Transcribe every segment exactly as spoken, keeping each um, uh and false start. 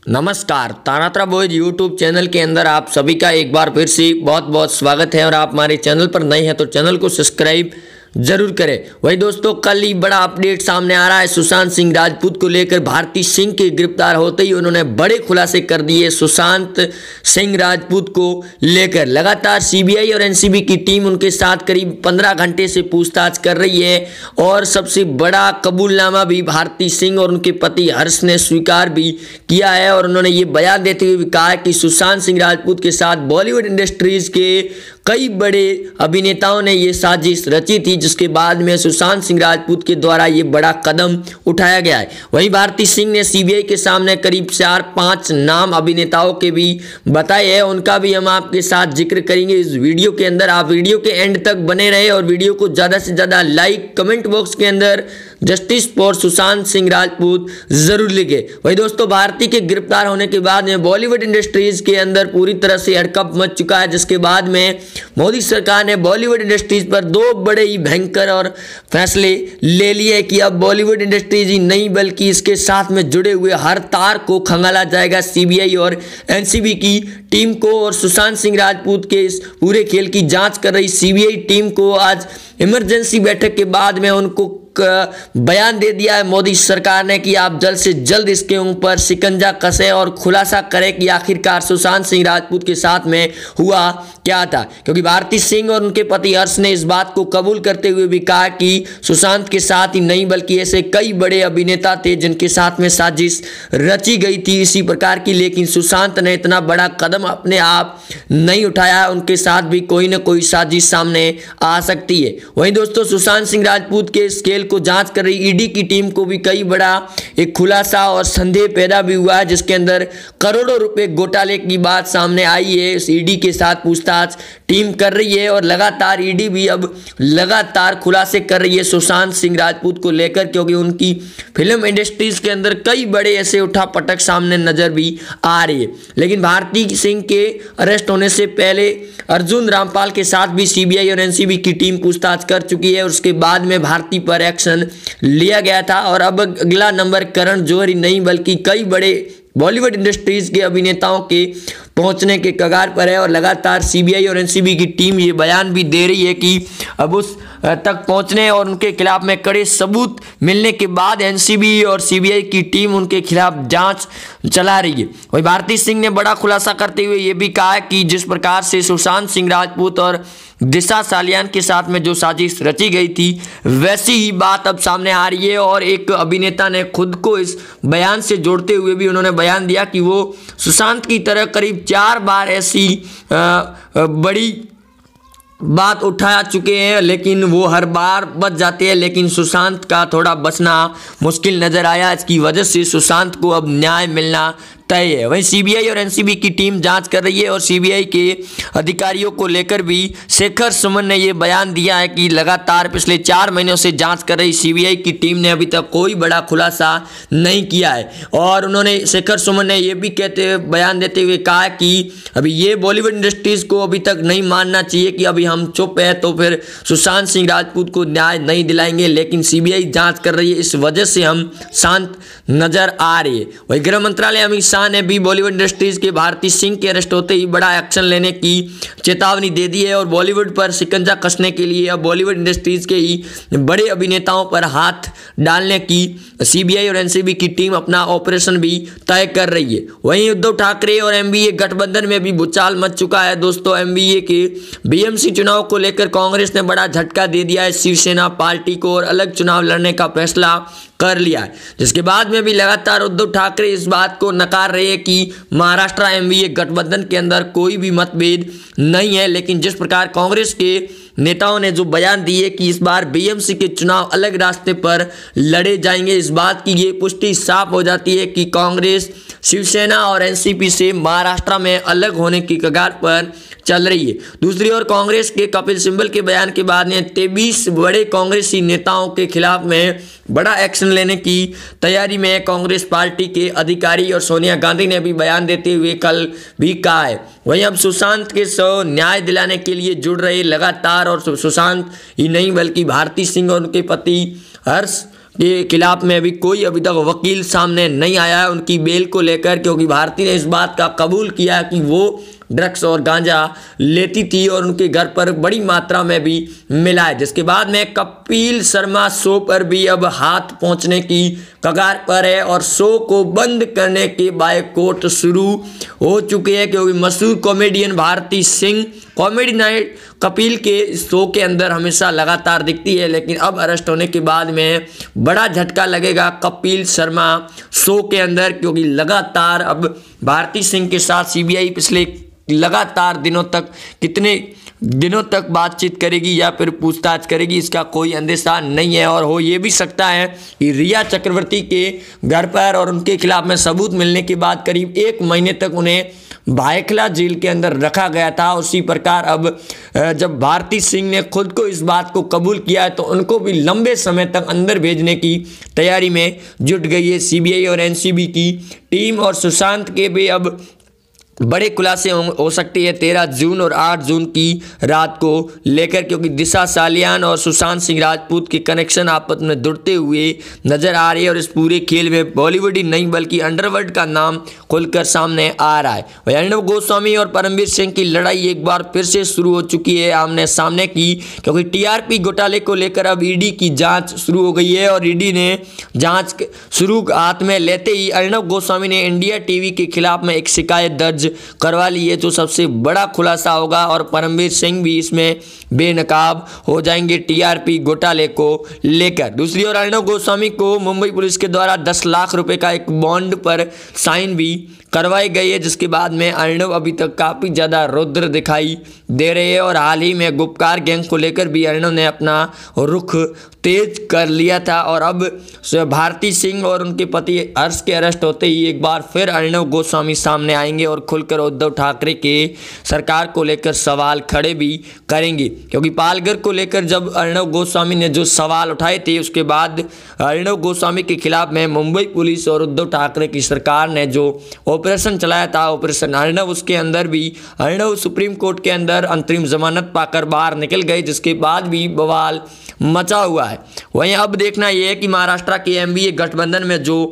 नमस्कार, तानात्रा boys YouTube channel के अंदर आप सभी का एक बार फिर से बहुत बहुत स्वागत है। और आप हमारे चैनल पर नए हैं तो चैनल को सब्सक्राइब जरूर करें। वही दोस्तों, कल ही बड़ा अपडेट सामने आ रहा है सुशांत सिंह राजपूत को लेकर। भारती सिंह के गिरफ्तार होते ही उन्होंने बड़े खुलासे कर दिए सुशांत सिंह राजपूत को लेकर। लगातार सीबीआई और एनसीबी की टीम उनके साथ करीब पंद्रह घंटे से पूछताछ कर रही है और सबसे बड़ा कबूलनामा भी भारती सिंह और उनके पति हर्ष ने स्वीकार भी किया है। और उन्होंने ये बयान देते हुए भी कहा कि सुशांत सिंह राजपूत के साथ बॉलीवुड इंडस्ट्रीज के कई बड़े अभिनेताओं ने ये साजिश रची थी, जिसके बाद में सुशांत सिंह राजपूत के द्वारा ये बड़ा कदम उठाया गया है। वहीं भारती सिंह ने सीबीआई के सामने करीब चार पांच नाम अभिनेताओं के भी बताए हैं, उनका भी हम आपके साथ जिक्र करेंगे इस वीडियो के अंदर। आप वीडियो के एंड तक बने रहे और वीडियो को ज़्यादा से ज़्यादा लाइक, कमेंट बॉक्स के अंदर जस्टिस फॉर सुशांत सिंह राजपूत जरूर लिखे। वही दोस्तों, भारती के गिरफ्तार होने के बाद में बॉलीवुड इंडस्ट्रीज के अंदर पूरी तरह से हड़कंप मच चुका है, जिसके बाद में मोदी सरकार ने बॉलीवुड इंडस्ट्रीज पर दो बड़े ही भयंकर और फैसले ले लिए कि अब बॉलीवुड इंडस्ट्रीज ही नहीं बल्कि इसके साथ में जुड़े हुए हर तार को खंगाला जाएगा सीबीआई और एनसीबी की टीम को। और सुशांत सिंह राजपूत के इस पूरे खेल की जांच कर रही सीबीआई टीम को आज इमरजेंसी बैठक के बाद में उनको बयान दे दिया है मोदी सरकार ने कि आप जल्द से जल्द इसके ऊपर शिकंजा कसें और खुलासा करें कि आखिरकार सुशांत सिंह राजपूत के साथ में हुआ क्या था। क्योंकि भारती सिंह और उनके पति हर्ष ने इस बात को कबूल करते हुए भी कहा कि सुशांत के साथ ही नहीं बल्कि ऐसे कई बड़े अभिनेता थे जिनके साथ में साजिश रची गई थी इसी प्रकार की, लेकिन सुशांत ने इतना बड़ा कदम अपने आप नहीं उठाया। उनके साथ भी कोई ना कोई साजिश सामने आ सकती है। वहीं दोस्तों, सुशांत सिंह राजपूत के स्केल को जांच कर रही ईडी की टीम को भी कई बड़ा एक खुलासा और संदेह पैदा भी हुआ है, जिसके अंदर करोड़ों रुपए घोटाले की बात सामने आई है। इस ईडी के साथ पूछताछ टीम कर रही है और लगातार ईडी भी अब लगातार खुलासे कर रही है सुशांत सिंह राजपूत को लेकर, क्योंकि उनकी फिल्म इंडस्ट्रीज के अंदर कई बड़े ऐसे उठापटक सामने नजर भी आ रही है। लेकिन भारती सिंह के अरेस्ट होने से पहले अर्जुन रामपाल के साथ भी सीबीआई और एनसीबी की टीम पूछताछ कर चुकी है और उसके बाद में भारती पर एक्शन लिया गया था। और अब अगला नंबर करण जौहर ही नहीं बल्कि कई बड़े बॉलीवुड इंडस्ट्रीज के अभिनेताओं के पहुंचने के कगार पर है। और लगातार सीबीआई और एनसीबी की टीम ये बयान भी दे रही है कि अब उस तक पहुंचने और उनके खिलाफ में कड़े सबूत मिलने के बाद एनसीबी और सीबीआई की टीम उनके खिलाफ जांच चला रही है। वही भारती सिंह ने बड़ा खुलासा करते हुए ये भी कहा कि जिस प्रकार से सुशांत सिंह राजपूत और दिशा सालियान के साथ में जो साजिश रची गई थी वैसी ही बात अब सामने आ रही है। और एक अभिनेता ने खुद को इस बयान से जोड़ते हुए भी उन्होंने बयान दिया कि वो सुशांत की तरह करीब चार बार ऐसी आ, आ, बड़ी बात उठा चुके हैं, लेकिन वो हर बार बच जाते हैं। लेकिन सुशांत का थोड़ा बचना मुश्किल नजर आया, इसकी वजह से सुशांत को अब न्याय मिलना तय है। वहीं सीबीआई और एनसीबी की टीम जांच कर रही है और सीबीआई के अधिकारियों को लेकर भी शेखर सुमन ने यह बयान दिया है कि लगातार पिछले चार महीनों से जांच कर रही सीबीआई की टीम ने अभी तक कोई बड़ा खुलासा नहीं किया है। और उन्होंने शेखर सुमन ने यह भी कहते हुए बयान देते हुए कहा कि अभी ये बॉलीवुड इंडस्ट्रीज को अभी तक नहीं मानना चाहिए कि अभी हम चुप है तो फिर सुशांत सिंह राजपूत को न्याय नहीं दिलाएंगे, लेकिन सीबीआई जांच कर रही है, इस वजह से हम शांत नजर आ रही है। वही गृह मंत्रालय अमित शाह ने भी बॉलीवुड इंडस्ट्रीज के भारती सिंह के अरेस्ट होते ही बड़ा एक्शन लेने की चेतावनी दे दी है और बॉलीवुड पर शिकंजा कसने के लिए अब बॉलीवुड इंडस्ट्रीज के ही बड़े अभिनेताओं पर हाथ डालने की सीबीआई और एनसीबी की टीम अपना ऑपरेशन भी तय कर रही है। वहीं उद्धव ठाकरे और एमबीए गठबंधन में भी भूचाल मच चुका है। दोस्तों, एमबीए के बीएमसी चुनाव को लेकर कांग्रेस ने बड़ा झटका दे दिया है शिवसेना पार्टी को और अलग चुनाव लड़ने का फैसला कर लिया है, जिसके बाद में भी लगातार उद्धव ठाकरे इस बात को नकार रहे हैं कि महाराष्ट्र एमबीए गठबंधन के अंदर कोई भी मतभेद नहीं है। लेकिन जिस प्रकार कांग्रेस के नेताओं ने जो बयान दिए कि इस बार बीएमसी के चुनाव अलग रास्ते पर लड़े जाएंगे, इस बात की ये पुष्टि साफ हो जाती है कि कांग्रेस शिवसेना और एनसीपी से महाराष्ट्र में अलग होने की कगार पर चल रही है। दूसरी ओर कांग्रेस के कपिल सिब्बल के बयान के बाद ने तेईस बड़े कांग्रेसी नेताओं के खिलाफ में बड़ा एक्शन लेने की तैयारी में कांग्रेस पार्टी के अधिकारी और सोनिया गांधी ने भी बयान देते हुए कल भी कहा है। वहीं अब सुशांत के सौ न्याय दिलाने के लिए जुड़ रहे लगातार और सुशांत ही नहीं बल्कि भारती सिंह और उनके पति हर्ष के खिलाफ में अभी कोई अभी तक वकील सामने नहीं आया है उनकी बेल को लेकर, क्योंकि भारती ने इस बात का कबूल किया कि वो ड्रग्स और गांजा लेती थी और उनके घर पर बड़ी मात्रा में भी मिला है। जिसके बाद में कपिल शर्मा शो पर भी अब हाथ पहुंचने की कगार पर है और शो को बंद करने के बायकॉट शुरू हो चुके हैं, क्योंकि मशहूर comedian Bharti Singh comedy night Kapil के शो के अंदर हमेशा लगातार दिखती है, लेकिन अब अरेस्ट होने के बाद में बड़ा झटका लगेगा कपिल शर्मा शो के अंदर, क्योंकि लगातार अब भारती सिंह के साथ सीबीआई पिछले लगातार दिनों तक कितने दिनों तक बातचीत करेगी या फिर पूछताछ करेगी इसका कोई अंदेशा नहीं है। और हो ये भी सकता है कि रिया चक्रवर्ती के घर पर और उनके खिलाफ में सबूत मिलने के बाद करीब एक महीने तक उन्हें भायखला जेल के अंदर रखा गया था। उसी प्रकार अब जब भारती सिंह ने खुद को इस बात को कबूल किया है तो उनको भी लंबे समय तक अंदर भेजने की तैयारी में जुट गई है सीबीआई और एनसीबी की टीम। और सुशांत के भी अब बड़े खुलासे हो सकती है तेरह जून और आठ जून की रात को लेकर, क्योंकि दिशा सालियान और सुशांत सिंह राजपूत के कनेक्शन आपस में जुड़ते हुए नजर आ रही है। और इस पूरे खेल में बॉलीवुड ही नहीं बल्कि अंडरवर्ल्ड का नाम खुलकर सामने आ रहा है। वही अर्णव गोस्वामी और परमवीर सिंह की लड़ाई एक बार फिर से शुरू हो चुकी है आमने सामने की, क्योंकि टीआरपी घोटाले को लेकर अब ईडी की जाँच शुरू हो गई है। और ईडी ने जाँच शुरू हाथ में लेते ही अर्णव गोस्वामी ने इंडिया टीवी के खिलाफ में एक शिकायत दर्ज करवा ली है, जो सबसे बड़ा खुलासा होगा। और परमवीर सिंह भी इसमें बेनकाब हो जाएंगे टीआरपी घोटाले को लेकर। दूसरी ओर अर्णव गोस्वामी को मुंबई पुलिस के द्वारा दस लाख रुपए का एक बॉन्ड पर साइन भी करवाई गई है, जिसके बाद में अर्णव अभी तक काफ़ी ज़्यादा रुद्र दिखाई दे रहे हैं। और हाल ही में गुपकार गैंग को लेकर भी अर्णव ने अपना रुख तेज कर लिया था। और अब भारती सिंह और उनके पति हर्ष के अरेस्ट होते ही एक बार फिर अर्णव गोस्वामी सामने आएंगे और खुलकर उद्धव ठाकरे के सरकार को लेकर सवाल खड़े भी करेंगे, क्योंकि पालघर को लेकर जब अर्णव गोस्वामी ने जो सवाल उठाए थे उसके बाद अर्णव गोस्वामी के खिलाफ में मुंबई पुलिस और उद्धव ठाकरे की सरकार ने जो ऑपरेशन चलाया था ऑपरेशन अर्णव, उसके अंदर भी अर्णव सुप्रीम कोर्ट के अंदर अंतरिम जमानत पाकर बाहर निकल गए, जिसके बाद भी बवाल मचा हुआ है। वहीं अब देखना यह है कि महाराष्ट्र के एमबीए गठबंधन में जो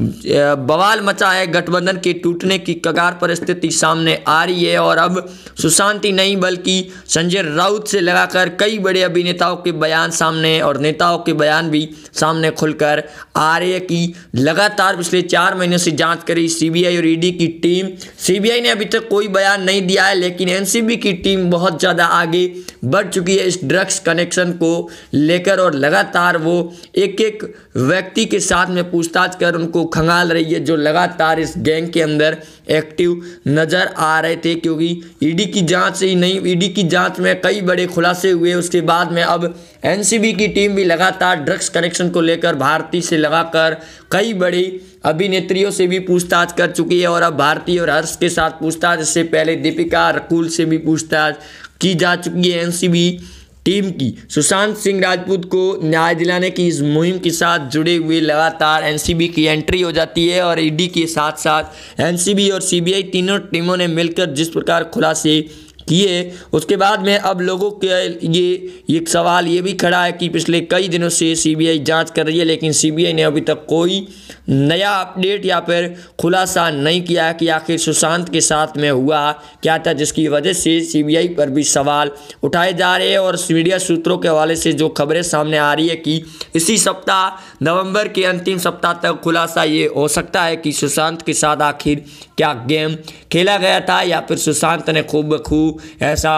बवाल मचा है, गठबंधन के टूटने की कगार पर स्थिति सामने आ रही है। और अब सुशांत ही नहीं बल्कि संजय राउत से लगाकर कई बड़े अभिनेताओं के बयान सामने और नेताओं के बयान भी सामने खुलकर आ रहे हैं कि लगातार पिछले चार महीने से जांच करी सीबीआई और ईडी की टीम। सीबीआई ने अभी तक कोई बयान नहीं दिया है, लेकिन एनसीबी की टीम बहुत ज़्यादा आगे बढ़ चुकी है इस ड्रग्स कनेक्शन को लेकर और लगातार वो एक एक व्यक्ति के साथ में पूछताछ कर उनको खंगाल रही है जो लगातार इस गैंग के अंदर एक्टिव नज़र आ रहे थे। क्योंकि ईडी की जांच से ही नहीं, ईडी की जांच में कई बड़े खुलासे हुए, उसके बाद में अब एनसीबी की टीम भी लगातार ड्रग्स कनेक्शन को लेकर भारती से लगाकर कई बड़ी अभिनेत्रियों से भी पूछताछ कर चुकी है। और अब भारती और हर्ष के साथ पूछताछ, इससे पहले दीपिका रकुल से भी पूछताछ की जा चुकी है एनसीबी टीम की। सुशांत सिंह राजपूत को न्याय दिलाने की इस मुहिम के साथ जुड़े हुए लगातार एनसीबी की एंट्री हो जाती है और ईडी के साथ साथ एनसीबी और सीबीआई तीनों टीमों ने मिलकर जिस प्रकार खुलासे किए, उसके बाद में अब लोगों के ये एक सवाल ये भी खड़ा है कि पिछले कई दिनों से सीबीआई जांच कर रही है, लेकिन सीबीआई ने अभी तक कोई नया अपडेट या फिर खुलासा नहीं किया कि आखिर सुशांत के साथ में हुआ क्या था, जिसकी वजह से सीबीआई पर भी सवाल उठाए जा रहे हैं। और मीडिया सूत्रों के हवाले से जो खबरें सामने आ रही है कि इसी सप्ताह नवंबर के अंतिम सप्ताह तक खुलासा ये हो सकता है कि सुशांत के साथ आखिर क्या गेम खेला गया था या फिर सुशांत ने खूब बखूब ऐसा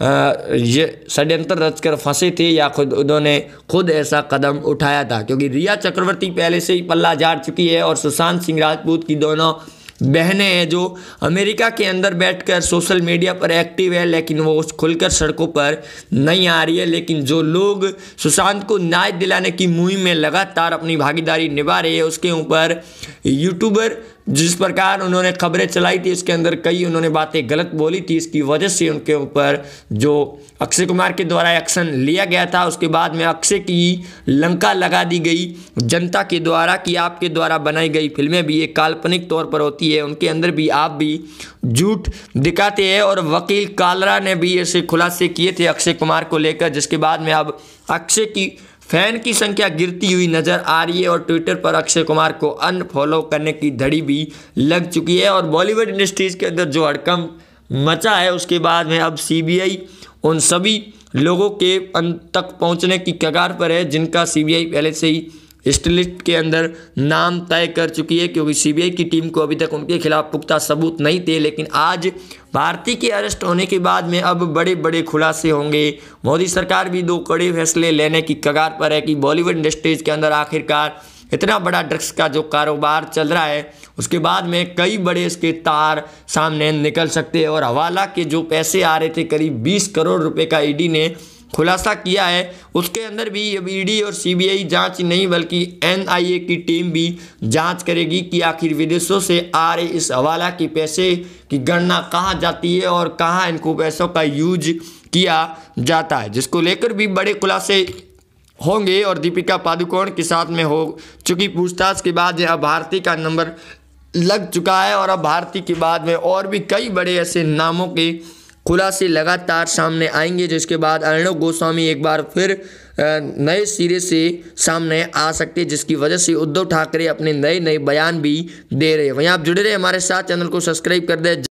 ये षड्यंत्र रचकर फंसे थे या खुद उन्होंने खुद ऐसा कदम उठाया था। क्योंकि रिया चक्रवर्ती पहले से ही पल्ला झाड़ चुकी है और सुशांत सिंह राजपूत की दोनों बहनें हैं जो अमेरिका के अंदर बैठकर सोशल मीडिया पर एक्टिव है, लेकिन वो खुलकर सड़कों पर नहीं आ रही है। लेकिन जो लोग सुशांत को न्याय दिलाने की मुहिम में लगातार अपनी भागीदारी निभा रहे हैं, उसके ऊपर यूट्यूबर जिस प्रकार उन्होंने खबरें चलाई थी इसके अंदर कई उन्होंने बातें गलत बोली थी, इसकी वजह से उनके ऊपर जो अक्षय कुमार के द्वारा एक्शन लिया गया था, उसके बाद में अक्षय की लंका लगा दी गई जनता के द्वारा कि आपके द्वारा बनाई गई फिल्में भी एक काल्पनिक तौर पर होती है, उनके अंदर भी आप भी झूठ दिखाते हैं। और वकील कालरा ने भी ऐसे खुलासे किए थे अक्षय कुमार को लेकर, जिसके बाद में अब अक्षय की फैन की संख्या गिरती हुई नजर आ रही है और ट्विटर पर अक्षय कुमार को अनफॉलो करने की धड़ी भी लग चुकी है। और बॉलीवुड इंडस्ट्रीज के अंदर जो हड़कंप मचा है उसके बाद में अब सीबीआई उन सभी लोगों के अंत तक पहुंचने की कगार पर है जिनका सीबीआई पहले से ही हिस्ट लिस्ट के अंदर नाम तय कर चुकी है, क्योंकि सीबीआई की टीम को अभी तक उनके खिलाफ पुख्ता सबूत नहीं थे। लेकिन आज भारती के अरेस्ट होने के बाद में अब बड़े बड़े खुलासे होंगे। मोदी सरकार भी दो कड़े फैसले लेने की कगार पर है कि बॉलीवुड इंडस्ट्रीज के अंदर आखिरकार इतना बड़ा ड्रग्स का जो कारोबार चल रहा है उसके बाद में कई बड़े इसके तार सामने निकल सकते हैं। और हवाला के जो पैसे आ रहे थे करीब बीस करोड़ रुपए का ईडी ने खुलासा किया है, उसके अंदर भी अब ईडी और सीबीआई जांच नहीं बल्कि एनआईए की टीम भी जांच करेगी कि आखिर विदेशों से आ रहे इस हवाला के पैसे की गणना कहाँ जाती है और कहाँ इनको पैसों का यूज किया जाता है, जिसको लेकर भी बड़े खुलासे होंगे। और दीपिका पादुकोण के साथ में हो चुकी पूछताछ के बाद अब भारती का नंबर लग चुका है और अब भारती के बाद में और भी कई बड़े ऐसे नामों के खुलासे लगातार सामने आएंगे, जिसके बाद अर्णव गोस्वामी एक बार फिर नए सिरे से सामने आ सकते हैं, जिसकी वजह से उद्धव ठाकरे अपने नए नए बयान भी दे रहे हैं। वहीं आप जुड़े रहे हमारे साथ, चैनल को सब्सक्राइब कर दें।